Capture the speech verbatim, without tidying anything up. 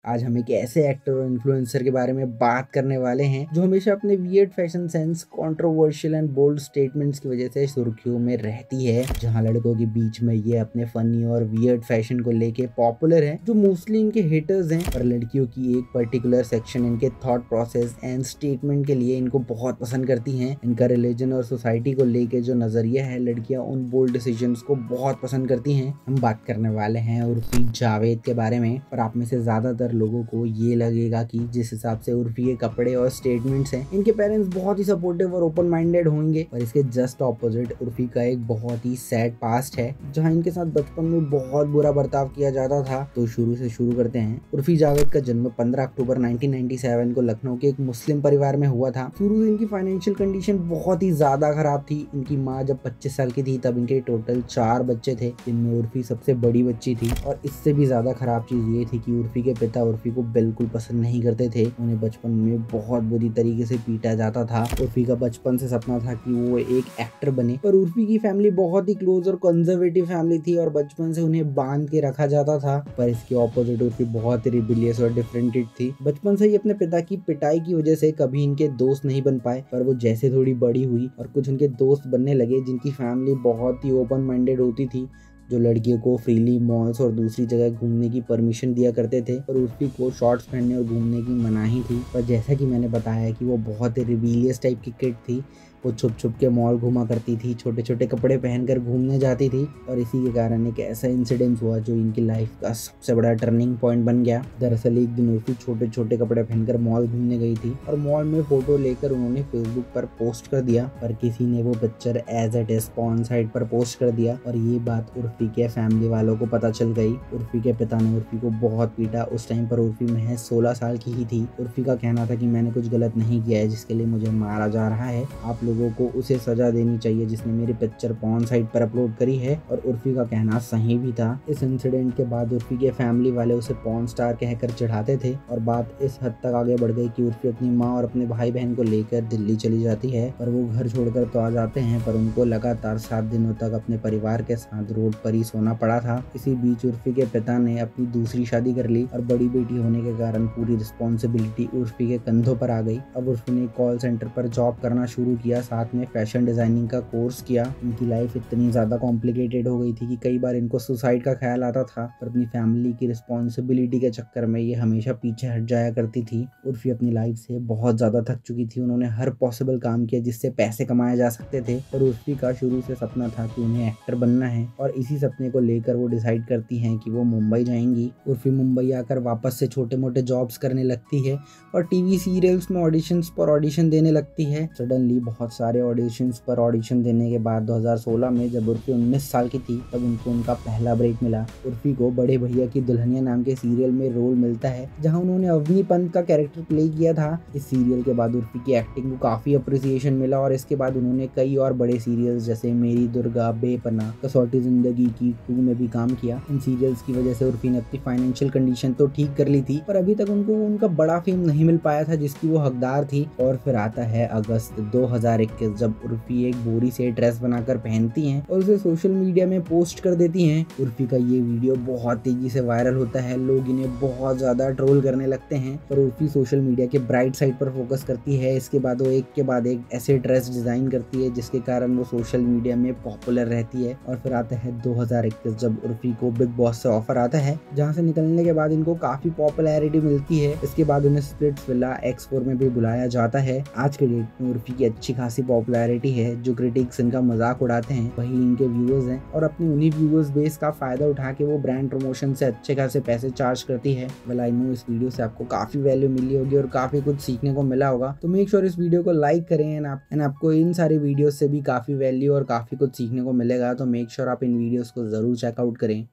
आज हम एक ऐसे एक्टर और इन्फ्लुएंसर के बारे में बात करने वाले हैं जो हमेशा अपने weird fashion sense, controversial and bold statements की वजह से सुर्खियों में रहती है। जहां लड़कों के बीच में ये अपने फनी और वियर्ड फैशन को लेके पॉपुलर है, जो मोस्टली इनके हेटर्स हैं, पर लड़कियों की एक पर्टिकुलर सेक्शन इनके थॉट प्रोसेस एंड स्टेटमेंट के लिए इनको बहुत पसंद करती है। इनका रिलीजन और सोसाइटी को लेके जो नजरिया है, लड़कियां उन बोल्ड डिसीजंस को बहुत पसंद करती हैं। हम बात करने वाले हैं उर्फी जावेद के बारे में। और आप में से ज्यादातर लोगों को ये लगेगा कि जिस हिसाब से उर्फी के कपड़े और स्टेटमेंट्स हैं, इनके पेरेंट्स बहुत ही सपोर्टिव और ओपन माइंडेड होंगे, पर इसके जस्ट ऑपोजिट उर्फी का एक बहुत ही सैड पास्ट है, जहां इनके साथ बचपन में बहुत बुरा बर्ताव किया जाता था। तो शुरू से शुरू करते हैं। उर्फी जावेद का जन्म पंद्रह अक्टूबर नाइनटीन नाइंटी सेवन को लखनऊ के एक मुस्लिम परिवार में हुआ था। शुरू से इनकी फाइनेंशियल कंडीशन बहुत ही ज्यादा खराब थी। इनकी माँ जब पच्चीस साल की थी तब इनके टोटल चार बच्चे थे, जिनमें उर्फी सबसे बड़ी बच्ची थी। और इससे भी ज्यादा खराब चीज ये थी कि उर्फी के पिता उर्फी को बिल्कुल पसंद नहीं करते थे। उन्हें बचपन में बहुत बुरी तरीके से पीटा जाता था। उर्फी का बचपन से सपना था कि वो एक एक्टर बने, पर उर्फी की फैमिली बहुत ही क्लोज और कंजर्वेटिव फैमिली थी और बचपन से उन्हें बांध के रखा जाता था। पर इसके ऑपोजिट उर्फी बहुत ही रिबिलियस और डिफरेंटेड थी। बचपन से ही अपने पिता की पिटाई की वजह से कभी इनके दोस्त नहीं बन पाए, पर वो जैसे थोड़ी बड़ी हुई और कुछ उनके दोस्त बनने लगे, जिनकी फैमिली बहुत ही ओपन माइंडेड होती थी, जो लड़कियों को फ्रीली मॉल्स और दूसरी जगह घूमने की परमिशन दिया करते थे, और उर्फी को शॉर्ट्स पहनने और घूमने की मनाही थी। पर जैसा कि मैंने बताया कि वो बहुत ही रिबीलियस टाइप की किड थी। वो छुप छुप के मॉल घुमा करती थी, छोटे छोटे कपड़े पहनकर घूमने जाती थी, और इसी के कारण एक ऐसा इंसिडेंट हुआ जो इनकी लाइफ का सबसे बड़ा टर्निंग पॉइंट बन गया। दरअसल एक दिन उर्फी छोटे छोटे कपड़े पहनकर मॉल घूमने गई थी और मॉल में फोटो लेकर उन्होंने फेसबुक पर पोस्ट कर दिया, पर किसी ने वो picture as it is porn site पर पोस्ट कर दिया, और ये बात उर्फी के फैमिली वालों को पता चल गई। उर्फी के पिता ने उर्फी को बहुत पीटा। उस टाइम पर उर्फी महज सोलह साल की ही थी। उर्फी का कहना था कि मैंने कुछ गलत नहीं किया है जिसके लिए मुझे मारा जा रहा है। आप लोगों को उसे सजा देनी चाहिए जिसने मेरी पिक्चर पॉर्न साइट पर अपलोड करी है। और उर्फी का कहना सही भी था। इस इंसिडेंट के बाद उर्फी के फैमिली वाले उसे पॉर्न स्टार कहकर चिढ़ाते थे, और बात इस हद तक आगे बढ़ गई कि उर्फी अपनी माँ और अपने भाई बहन को लेकर दिल्ली चली जाती है। पर वो घर छोड़कर तो आ जाते हैं, पर उनको लगातार सात दिनों तक अपने परिवार के साथ रोड पर ही सोना पड़ा था। इसी बीच उर्फी के पिता ने अपनी दूसरी शादी कर ली, और बड़ी बेटी होने के कारण पूरी रिस्पॉन्सिबिलिटी उर्फी के कंधों पर आ गई। अब उर्फी ने कॉल सेंटर पर जॉब करना शुरू किया, साथ में फैशन डिजाइनिंग का कोर्स किया। इनकी लाइफ इतनी ज्यादा कॉम्प्लिकेटेड हो गई थी कि कई बार इनको सुसाइड का ख्याल आता था, पर अपनी फैमिली की रिस्पॉन्सिबिलिटी के चक्कर में ये हमेशा पीछे हट जाया करती थी। उर्फी अपनी लाइफ से बहुत ज्यादा थक चुकी थी। उन्होंने हर पॉसिबल काम किया जिससे पैसे कमाए जा सकते थे, पर उर्फी का शुरू से सपना था कि उन्हें एक्टर बनना है, और इसी सपने को लेकर वो डिसाइड करती हैं कि वो मुंबई जाएंगी। उर्फी मुंबई आकर वापस से छोटे मोटे जॉब्स करने लगती है और टीवी सीरियल्स में ऑडिशंस पर ऑडिशन देने लगती है। सडनली बहुत सारे ऑडिशंस पर ऑडिशन देने के बाद दो हज़ार सोलह में जब उर्फी उन्नीस साल की थी, तब उनको उनका पहला ब्रेक मिला। उर्फी को बड़े भैया की दुल्हनिया नाम के सीरियल में रोल मिलता है, जहां उन्होंने अवनी पंत का कैरेक्टर प्ले किया था। इस सीरियल के बाद उर्फी की एक्टिंग को काफी अप्रिसिएशन मिला, और इसके बाद उन्होंने कई और बड़े सीरियल्स जैसे मेरी दुर्गा, बेपना, कसौटी जिंदगी की टू में भी काम किया। इन सीरियल्स की वजह से उर्फी ने अपनी फाइनेंशियल कंडीशन तो ठीक कर ली थी, पर अभी तक उनको उनका बड़ा फेम नहीं मिल पाया था जिसकी वो हकदार थी। और फिर आता है अगस्त दो हज़ार इक्कीस, जब उर्फी एक बोरी से ड्रेस बनाकर पहनती हैं और उसे सोशल मीडिया में पोस्ट कर देती हैं। उर्फी का ये वीडियो बहुत तेजी से वायरल होता है, लोग इन्हें बहुत ज्यादा ट्रोल करने लगते हैं, पर उर्फी सोशल मीडिया के ब्राइट साइड पर फोकस करती है। इसके बाद वो एक के बाद एक ऐसे ड्रेस डिजाइन करती है जिसके कारण वो सोशल मीडिया में पॉपुलर रहती है। और फिर आता है दो हज़ार इक्कीस, जब उर्फी को बिग बॉस से ऑफर आता है, जहाँ से निकलने के बाद इनको काफी पॉपुलैरिटी मिलती है। इसके बाद उन्हें स्प्लिट्स विला एक्स फोर में भी बुलाया जाता है। आज के डेट में उर्फी की अच्छी खासी पॉपुलैरिटी है। जो क्रिटिक्स इनका मजाक उड़ाते हैं वही इनके व्यूअर्स हैं, और अपने उन्हीं व्यूअर्स बेस का फायदा उठा के वो ब्रांड प्रमोशन से अच्छे खासे पैसे चार्ज करती है। वेल आई नो इस वीडियो से आपको काफी वैल्यू मिली होगी और काफी कुछ सीखने को मिला होगा, तो मेक श्योर इस वीडियो को लाइक करें, एंड आप एंड आपको इन सारी वीडियोस से भी काफी वैल्यू और काफी कुछ सीखने को मिलेगा, तो मेक श्योर आप इन वीडियोस को जरूर चेकआउट करें।